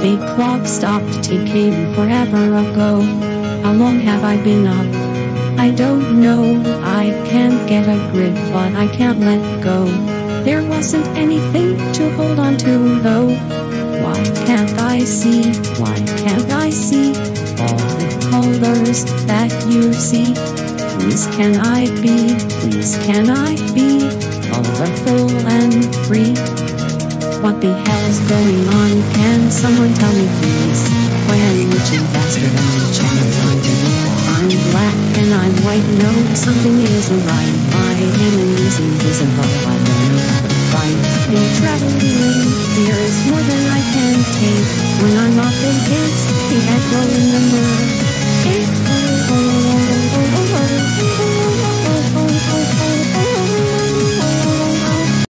The clock stopped ticking forever ago. How long have I been up? I don't know. I can't get a grip, but I can't let go. There wasn't anything to hold on to though. Why can't I see? Why can't I see all the colors that you see? Please can I be? Please can I be colorful and free? What the hell is going on? Can someone tell me please? Why am I reaching faster than reaching the time? I'm black and I'm white, no, something isn't right. My enemy is invisible, I don't know how to fight. In traveling, there is more than I can take. When I'm off in hits, the echo in the mirror.